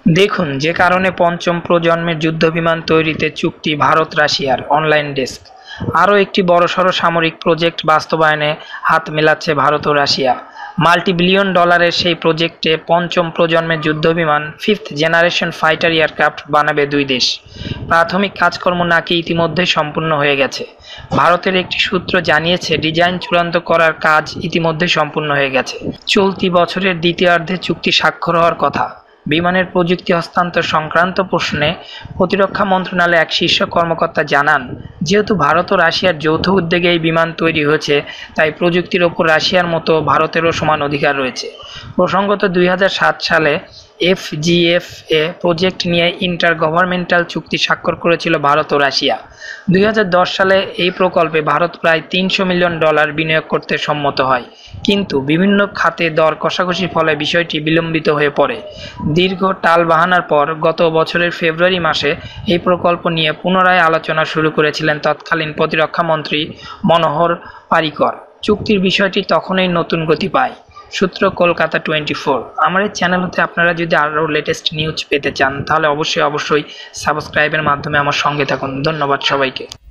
দেখুন যে কারণে পঞ্চম প্রজন্মের যুদ্ধবিমান তৈরিতে চুক্তি ভারত রাশিয়ার। Online desk. আরও একটি বড়সড় সামরিক প্রজেক্ট বাস্তবায়নে হাত মেলাচ্ছে ভারত ও রাশিয়া। মাল্টিবিলিয়ন ডলারের সেই প্রজেক্টে পঞ্চম প্রজন্মের যুদ্ধবিমান ফিফথ জেনারেশন ফাইটার এয়ারক্রাফট বানাবে দুই দেশ। প্রাথমিক কাজকর্ম নাকি ইতিমধ্যেই সম্পূর্ণ হয়ে গেছে। ভারতের একটি সূত্র জানিয়েছে ডিজাইন চূড়ান্ত করার কাজ ইতিমধ্যে সম্পূর্ণ হয়ে গেছে। চলতি বছরের দ্বিতীয়ার্ধে চুক্তি স্বাক্ষর হওয়ার কথা। বিমানের প্রযুক্তি হস্তান্তর সংক্রান্ত প্রশ্নে প্রতিরক্ষা মন্ত্রণালয়ের এক শীর্ষ কর্মকর্তা জানান, যেহেতু ভারত ও রাশিয়ার যৌথ উদ্যোগে এই বিমান তৈরি হয়েছে, তাই প্রযুক্তির ওপর রাশিয়ার মতো ভারতেরও সমান অধিকার রয়েছে। প্রসঙ্গত 2007 সালে এফজিএফএ প্রজেক্ট নিয়ে ইন্টার গভর্নমেন্টাল চুক্তি স্বাক্ষর করেছিল ভারত ও রাশিয়া। 2010 সালে এই প্রকল্পে ভারত প্রায় $300 মিলিয়ন বিনিয়োগ করতে সম্মত হয়, কিন্তু বিভিন্ন খাতে দর কষাকষির ফলে বিষয়টি বিলম্বিত হয়ে পড়ে। দীর্ঘ টালবাহানার পর গত বছরের ফেব্রুয়ারি মাসে এই প্রকল্প নিয়ে পুনরায় আলোচনা শুরু করেছিলেন তৎকালীন প্রতিরক্ষা মন্ত্রী মনোহর পারিকর। চুক্তির বিষয়টি তখনই নতুন গতি পায়। সূত্র কলকাতা 24। আমার এই চ্যানেল হতে আপনারা যদি আরও লেটেস্ট নিউজ পেতে চান তাহলে অবশ্যই সাবস্ক্রাইবের মাধ্যমে আমার সঙ্গে থাকুন। ধন্যবাদ সবাইকে।